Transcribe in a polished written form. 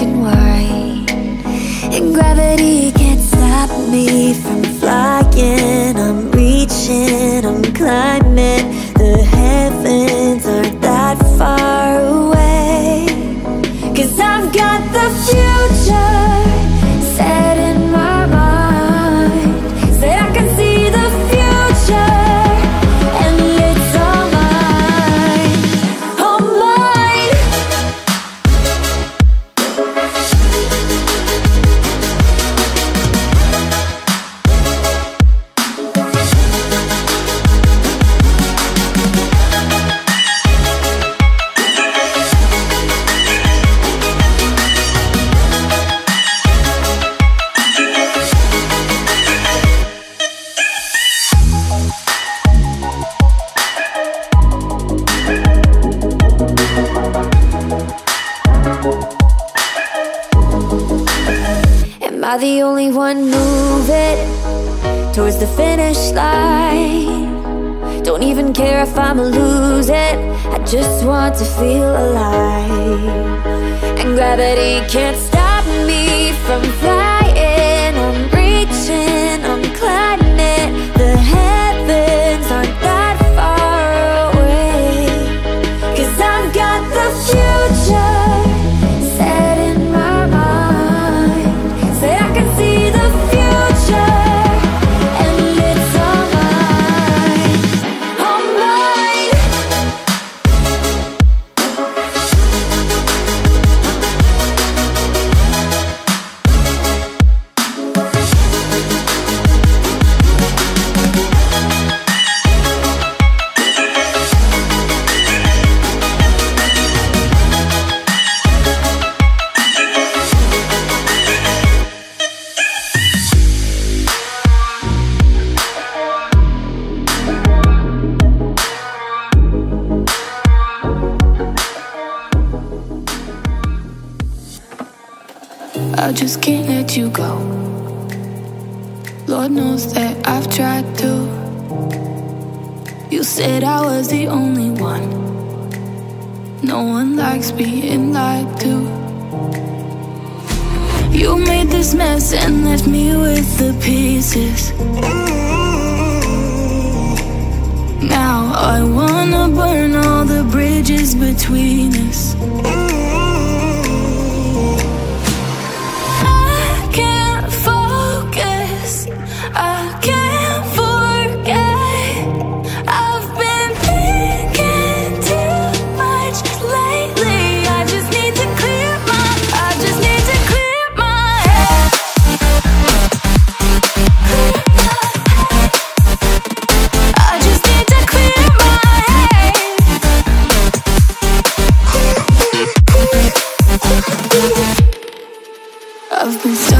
and white, and gravity can't stop me from flying. I'm reaching, I'm climbing. The heavens aren't that far away, 'cause I've got the future set in my mind. Say I can see the future, and it's all mine, all mine. Am I the only one moving towards the finish line? Don't even care if I'ma lose it, I just want to feel alive. And gravity can't stop me from flying. I'm reaching, I'm climbing. The heavens aren't that far away, 'cause I've got the future set in my mind. Say I can see the future, and it's all mine, all mine. I just can't let you go. Lord knows that I've tried to. You said I was the only one. No one likes being lied to. You made this mess and left me with the pieces. Now I wanna burn all the bridges between us. I've been